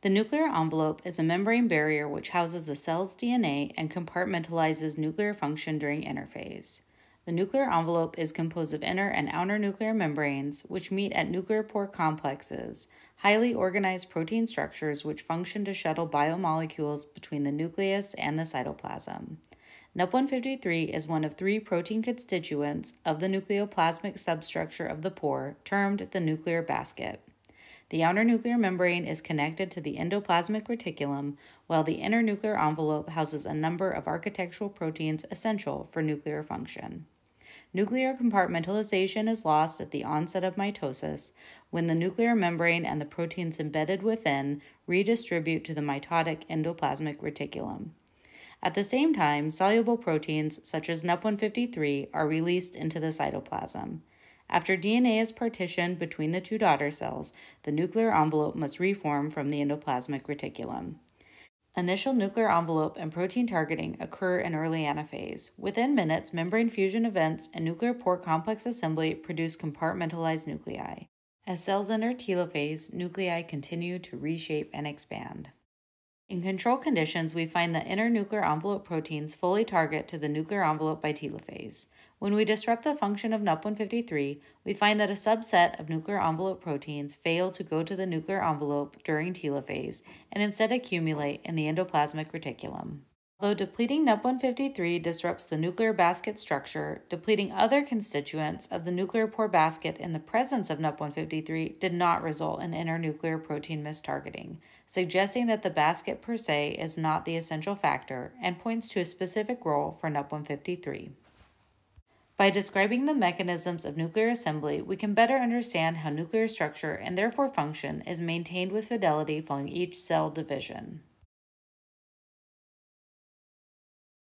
The nuclear envelope is a membrane barrier which houses a cell's DNA and compartmentalizes nuclear function during interphase. The nuclear envelope is composed of inner and outer nuclear membranes, which meet at nuclear pore complexes, highly organized protein structures which function to shuttle biomolecules between the nucleus and the cytoplasm. Nup153 is one of 3 protein constituents of the nucleoplasmic substructure of the pore, termed the nuclear basket. The outer nuclear membrane is connected to the endoplasmic reticulum, while the inner nuclear envelope houses a number of architectural proteins essential for nuclear function. Nuclear compartmentalization is lost at the onset of mitosis, when the nuclear membrane and the proteins embedded within redistribute to the mitotic endoplasmic reticulum. At the same time, soluble proteins such as Nup153 are released into the cytoplasm. After DNA is partitioned between the 2 daughter cells, the nuclear envelope must reform from the endoplasmic reticulum. Initial nuclear envelope and protein targeting occur in early anaphase. Within minutes, membrane fusion events and nuclear pore complex assembly produce compartmentalized nuclei. As cells enter telophase, nuclei continue to reshape and expand. In control conditions, we find that inner nuclear envelope proteins fully target to the nuclear envelope by telophase. When we disrupt the function of Nup153, we find that a subset of nuclear envelope proteins fail to go to the nuclear envelope during telophase and instead accumulate in the endoplasmic reticulum. Although depleting Nup153 disrupts the nuclear basket structure, depleting other constituents of the nuclear pore basket in the presence of Nup153 did not result in inner nuclear protein mistargeting, suggesting that the basket per se is not the essential factor and points to a specific role for Nup153. By describing the mechanisms of nuclear assembly, we can better understand how nuclear structure and therefore function is maintained with fidelity following each cell division.